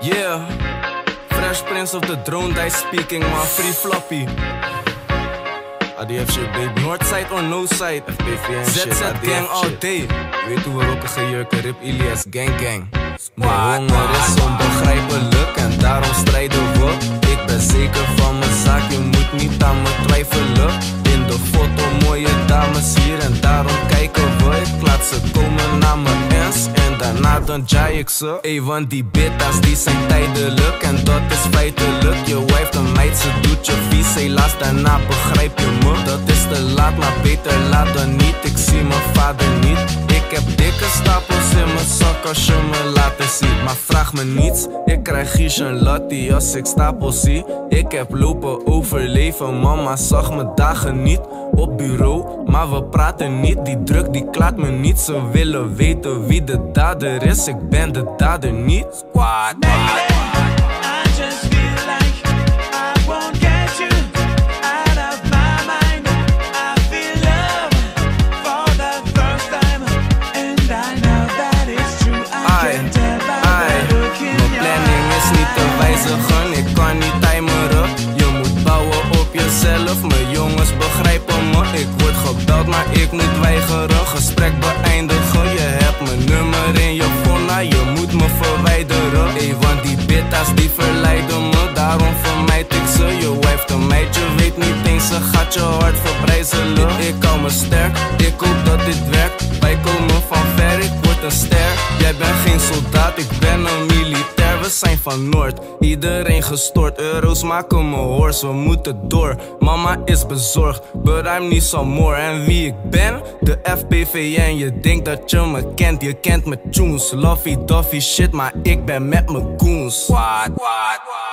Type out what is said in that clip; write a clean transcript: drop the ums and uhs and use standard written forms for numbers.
Yeah, Fresh Prince of the Drone die speaking, man, free floppy. ADF shit, baby. Northside or no side? FPVN shit, ZZ gang all day. Weet hoe we rocken gejurken, Rip Ilias, gang gang. Mijn honger is onbegrijpelijk en daarom strijden we. Ik ben zeker van mijn zaak, je moet niet aan me twijfelen. In de foto mooie dames hier en daarom kijken we. Ik laat ze komen naar mijn ens en daarna dan jaai ik ze. Ey, want die bittas die zijn tijdelijk en dat is feitelijk. Je wife de meid, ze doet je vies, helaas daarna begrijp je me. Dat is te laat, maar beter laat dan niet. Ik zie mijn vader niet. Ik heb dikke stapels in mijn zak als je me laten zien. Maar vraag me niets, ik krijg Gies en Lattie als ik stapels zie. Ik heb lopen overleven, mama zag me dagen niet op bureau, maar we praten niet. Die druk die klaart me niet, ze willen weten wie de dader is. Ik ben de dader niet. Squad. Ik kan niet timeren, je moet bouwen op jezelf. Mijn jongens begrijpen me, ik word gebeld maar ik moet weigeren. Gesprek beëindigen, je hebt mijn nummer in je phone, je moet me verwijderen. Ey, want die bittas die verleiden me, daarom vermijd ik ze. Je wife de meid, je weet niet eens, ze gaat je hart verbrijzelen. Ik hou me sterk, ik hoop dat dit werkt. Wij komen van ver, ik word een ster. Jij bent geen soldaat, ik ben een militair. We zijn van Noord, iedereen gestort. Euro's maken me hoors, we moeten door. Mama is bezorgd, but I'm niet so more. En wie ik ben? De FPVN. Je denkt dat je me kent, je kent me tunes. Lovey dovey shit, maar ik ben met mijn goons. What?